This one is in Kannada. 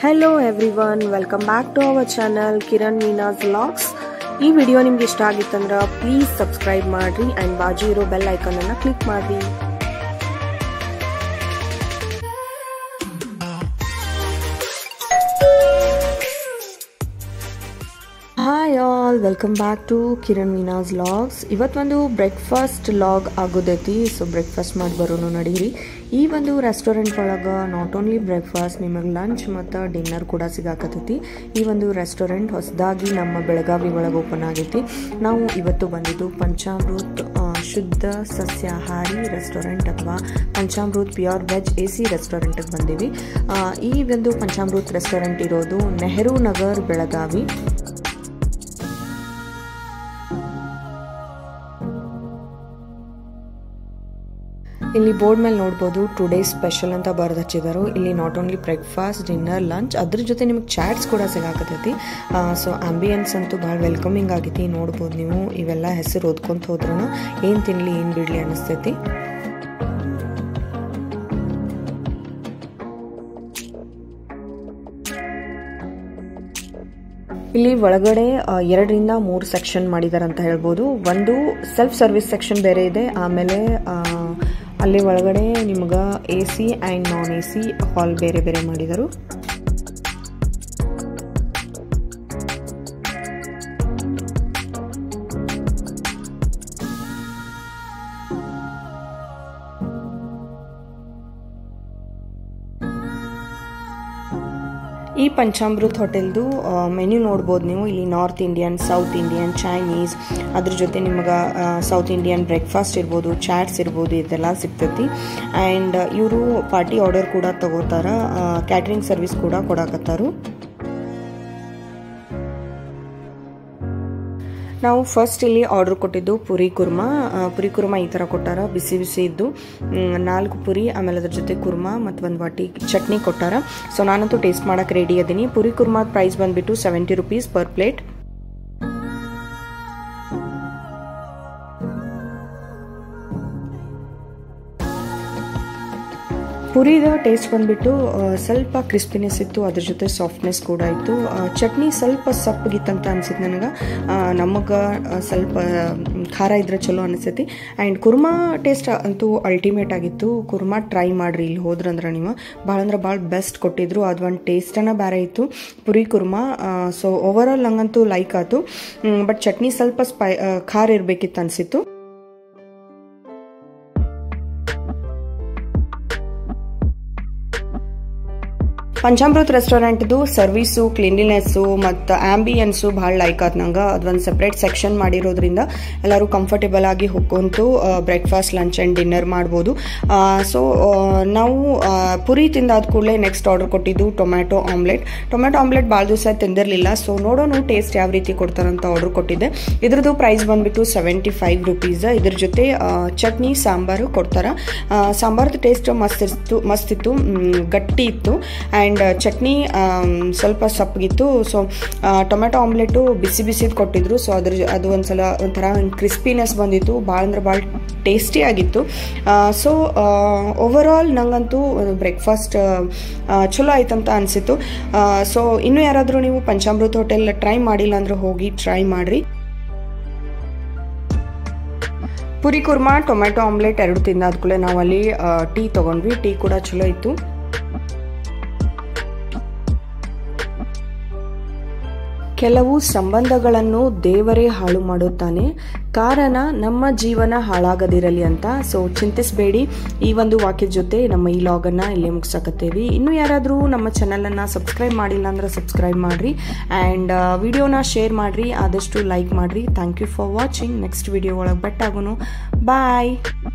Hello everyone, welcome back to our channel KIRANVEENA'S vlogs. ಈ ವಿಡಿಯೋ ನಿಮಗೆ ಇಷ್ಟ ಆಗಿತ್ತಂದ್ರೆ ಪ್ಲೀಸ್ ಸಬ್ಸ್ಕ್ರೈಬ್ ಮಾಡ್ರಿ ಅಂಡ್ ಬಾಜು ಇರೋ ಬೆಲ್ ಐಕಾನ್ ಅನ್ನು ಕ್ಲಿಕ್ ಮಾಡ್ರಿ. Hi all, welcome back to KIRANVEENA'S vlogs. ಇವತ್ತೊಂದು ಬ್ರೇಕ್ಫಾಸ್ಟ್ ಲಾಗ್ ಆಗೋದೈತಿ. ಸೊ ಬ್ರೇಕ್ಫಾಸ್ಟ್ ಮಾಡಿ ಬರೋನು ನಡೀರಿ. ಈ ಒಂದು ರೆಸ್ಟೋರೆಂಟ್ ಒಳಗೆ ನಾಟ್ ಓನ್ಲಿ ಬ್ರೇಕ್ಫಾಸ್ಟ್, ನಿಮಗೆ ಲಂಚ್ ಮತ್ತು ಡಿನ್ನರ್ ಕೂಡ ಸಿಗಾಕತ್ತೈತಿ. ಈ ಒಂದು ರೆಸ್ಟೋರೆಂಟ್ ಹೊಸದಾಗಿ ನಮ್ಮ ಬೆಳಗಾವಿ ಒಳಗೆ ಓಪನ್ ಆಗೈತಿ. ನಾವು ಇವತ್ತು ಬಂದಿದ್ದು ಪಂಚಾಮೃತ್ ಶುದ್ಧ ಸಸ್ಯಾಹಾರಿ ರೆಸ್ಟೋರೆಂಟ್ ಅಥವಾ ಪಂಚಾಮೃತ್ ಪ್ಯೂರ್ ವೆಜ್ AC ರೆಸ್ಟೋರೆಂಟಿಗೆ ಬಂದೀವಿ. ಈ ಒಂದು ಪಂಚಾಮೃತ್ ರೆಸ್ಟೋರೆಂಟ್ ಇರೋದು ನೆಹರು ನಗರ್ ಬೆಳಗಾವಿ. ಇಲ್ಲಿ ಬೋರ್ಡ್ ಮೇಲೆ ನೋಡ್ಬೋದು ಟುಡೇ ಸ್ಪೆಷಲ್ ಅಂತ ಬರೆದು ಹಚ್ಚಿದ್ದಾರೆ. ಇಲ್ಲಿ not only breakfast, dinner, lunch, ಅದ್ರ ಜೊತೆ ನಿಮಗೆ ಚಾಟ್ಸ್ ಕೂಡ ಸಿಗಾಕತ್ತೈತಿ. ಸೊ ಆಂಬಿಯನ್ಸ್ ಅಂತೂ ಭಾಳ ವೆಲ್ಕಮಿಂಗ್ ಆಗೈತಿ. ನೋಡ್ಬೋದು ನೀವು, ಇವೆಲ್ಲ ಹೆಸರು ಓದ್ಕೊಂತ ಹೋದ್ರೂ ಏನು ತಿನ್ನಲಿ ಏನು ಬಿಡಲಿ ಅನ್ನಿಸ್ತೈತಿ. ಇಲ್ಲಿ ಒಳಗಡೆ 2-3 ಸೆಕ್ಷನ್ ಮಾಡಿದ್ದಾರೆ ಅಂತ ಹೇಳ್ಬೋದು. ಒಂದು ಸೆಲ್ಫ್ ಸರ್ವಿಸ್ ಸೆಕ್ಷನ್ ಬೇರೆ ಇದೆ. ಆಮೇಲೆ ಅಲ್ಲಿ ಒಳಗಡೆ ನಿಮ್ಗೆ AC and non AC hall ಬೇರೆ ಬೇರೆ ಮಾಡಿದರು. ಈ ಪಂಚಾಮೃತ್ ಹೋಟೆಲ್ದು ಮೆನ್ಯೂ ನೋಡ್ಬೋದು ನೀವು. ಇಲ್ಲಿ north Indian, south Indian, Chinese, ಅದ್ರ ಜೊತೆ ನಿಮ್ಗೆ ಸೌತ್ ಇಂಡಿಯನ್ ಬ್ರೇಕ್ಫಾಸ್ಟ್ ಇರ್ಬೋದು, ಚಾಟ್ಸ್ ಇರ್ಬೋದು, ಇದೆಲ್ಲ ಸಿಗ್ತೈತಿ. ಆ್ಯಂಡ್ ಇವರು ಪಾರ್ಟಿ ಆರ್ಡರ್ ಕೂಡ ತಗೋತಾರ, ಕ್ಯಾಟ್ರಿಂಗ್ ಸರ್ವಿಸ್ ಕೂಡ ಕೊಡಾಕತ್ತಾರು. ನಾವು ಫಸ್ಟ್ ಇಲ್ಲಿ ಆರ್ಡರ್ ಕೊಟ್ಟಿದ್ದು ಪುರಿ ಕುರ್ಮಾ ಈ ಥರ ಕೊಟ್ಟಾರ. ಬಿಸಿ ಬಿಸಿ ಇದ್ದು 4 ಪುರಿ, ಆಮೇಲೆ ಅದ್ರ ಜೊತೆ ಕುರ್ಮಾ ಮತ್ತು ಒಂದು ವಾಟಿ ಚಟ್ನಿ ಕೊಟ್ಟಾರ. ಸೊ ನಾನಂತೂ ಟೇಸ್ಟ್ ಮಾಡೋಕೆ ರೆಡಿ ಅದೀನಿ. ಪುರಿ ಕುರ್ಮಾ ಪ್ರೈಸ್ ಬಂದುಬಿಟ್ಟು 70 rupees ಪರ್ ಪ್ಲೇಟ್. ಪುರಿದ ಟೇಸ್ಟ್ ಬಂದುಬಿಟ್ಟು ಸ್ವಲ್ಪ ಕ್ರಿಸ್ಪಿನೆಸ್ ಇತ್ತು, ಅದ್ರ ಜೊತೆ ಸಾಫ್ಟ್ನೆಸ್ ಕೂಡ ಇತ್ತು. ಚಟ್ನಿ ಸ್ವಲ್ಪ ಸಪ್ಪಗಿತ್ತಂತ ಅನಿಸಿತ್ತು ನನಗೆ. ನಮಗೆ ಸ್ವಲ್ಪ ಖಾರ ಇದ್ರೆ ಚಲೋ ಅನಿಸ್ತೈತಿ. ಆ್ಯಂಡ್ ಕುರ್ಮಾ ಟೇಸ್ಟ್ ಅಂತೂ ಅಲ್ಟಿಮೇಟ್ ಆಗಿತ್ತು. ಕುರ್ಮಾ ಟ್ರೈ ಮಾಡಿರಿ ಇಲ್ಲಿ ಹೋದ್ರಂದ್ರೆ ನೀವು. ಭಾಳ ಬೆಸ್ಟ್ ಕೊಟ್ಟಿದ್ರು. ಅದು ಒಂದು ಟೇಸ್ಟನ್ನು ಬೇರೆ ಇತ್ತು ಪುರಿ ಕುರ್ಮಾ. ಸೊ ಓವರಾಲ್ ನಂಗಂತೂ ಲೈಕ್ ಆಯಿತು. ಬಟ್ ಚಟ್ನಿ ಸ್ವಲ್ಪ ಖಾರ ಇರಬೇಕಿತ್ತು ಅನಿಸಿತ್ತು. ಪಂಚಾಮೃತ್ ರೆಸ್ಟೋರೆಂಟ್ದು ಸರ್ವಿಸು, ಕ್ಲೀನ್ಲಿನೆಸ್ಸು ಮತ್ತು ಆಂಬಿಯನ್ಸು ಭಾಳ ಲೈಕ್ ಆಯ್ತು ನಂಗೆ. ಅದೊಂದು ಸಪ್ರೇಟ್ ಸೆಕ್ಷನ್ ಮಾಡಿರೋದ್ರಿಂದ ಎಲ್ಲರೂ ಕಂಫರ್ಟೇಬಲ್ ಆಗಿ ಹೋಗ್ಕೊಂತು ಬ್ರೇಕ್ಫಾಸ್ಟ್, ಲಂಚ್ ಆ್ಯಂಡ್ ಡಿನ್ನರ್ ಮಾಡ್ಬೋದು. ಸೊ ನಾವು ಪುರಿ ತಿಂದಾದ ಕೂಡಲೇ ನೆಕ್ಸ್ಟ್ ಆರ್ಡರ್ ಕೊಟ್ಟಿದ್ದು ಟೊಮ್ಯಾಟೊ ಆಮ್ಲೆಟ್ ಭಾಳ ದಿವಸ ತಿಂದಿರಲಿಲ್ಲ. ಸೊ ನೋಡೋಣ ಟೇಸ್ಟ್ ಯಾವ ರೀತಿ ಕೊಡ್ತಾರಂತ ಆರ್ಡರ್ ಕೊಟ್ಟಿದ್ದೆ. ಇದ್ರದ್ದು ಪ್ರೈಸ್ ಬಂದುಬಿಟ್ಟು 75 rupees. ಇದ್ರ ಜೊತೆ ಚಟ್ನಿ, ಸಾಂಬಾರು ಕೊಡ್ತಾರೆ. ಸಾಂಬಾರ್ದು ಟೇಸ್ಟ್ ಮಸ್ತ್ ಇತ್ತು, ಗಟ್ಟಿ ಇತ್ತು. ಆ್ಯಂಡ್ ಚಟ್ನಿ ಸ್ವಲ್ಪ ಸಪ್ಪಗಿತ್ತು. ಸೊ ಟೊಮೆಟೊ ಆಮ್ಲೆಟು ಬಿಸಿದು ಕೊಟ್ಟಿದ್ರು. ಸೊ ಅದು ಒಂಥರ ಕ್ರಿಸ್ಪಿನೆಸ್ ಬಂದಿತ್ತು. ಭಾಳ ಟೇಸ್ಟಿ ಆಗಿತ್ತು. ಸೊ ಓವರಾಲ್ ನಂಗಂತೂ ಬ್ರೇಕ್ಫಾಸ್ಟ್ ಚಲೋ ಆಯ್ತಂತ ಅನಿಸಿತ್ತು. ಸೊ ಇನ್ನೂ ಯಾರಾದರೂ ನೀವು ಪಂಚಾಮೃತ್ ಹೋಟೆಲ್ ಟ್ರೈ ಮಾಡಿಲ್ಲ ಅಂದ್ರೆ ಹೋಗಿ ಟ್ರೈ ಮಾಡಿರಿ. ಪುರಿ ಕುರ್ಮಾ, ಟೊಮೆಟೊ ಆಮ್ಲೆಟ್ 2 ತಿಂದಾದ್ಕೂಲೆ ನಾವು ಅಲ್ಲಿ ಟೀ ತೊಗೊಂಡ್ವಿ. ಟೀ ಕೂಡ ಚಲೋ ಇತ್ತು. ಕೆಲವು ಸಂಬಂಧಗಳನ್ನು ದೇವರೇ ಹಾಳು ಮಾಡುತ್ತಾನೆ, ಕಾರಣ ನಮ್ಮ ಜೀವನ ಹಾಳಾಗದಿರಲಿ ಅಂತ. ಸೊ ಚಿಂತಿಸಬೇಡಿ. ಈ ಒಂದು ವಾಕ್ಯದ ಜೊತೆ ನಮ್ಮ ಈ ಲಾಗನ್ನು ಇಲ್ಲೇ ಮುಗಿಸಾಕತ್ತೇವಿ. ಇನ್ನೂ ಯಾರಾದರೂ ನಮ್ಮ ಚಾನಲನ್ನು ಸಬ್ಸ್ಕ್ರೈಬ್ ಮಾಡಿಲ್ಲ ಅಂದ್ರೆ ಸಬ್ಸ್ಕ್ರೈಬ್ ಮಾಡಿರಿ. ಆ್ಯಂಡ್ ವಿಡಿಯೋನ ಶೇರ್ ಮಾಡಿರಿ, ಆದಷ್ಟು ಲೈಕ್ ಮಾಡಿರಿ. Thank you for watching. Next video ಒಳಗೆ ಬೆಟ್ಟಾಗೋನು. ಬಾಯ್.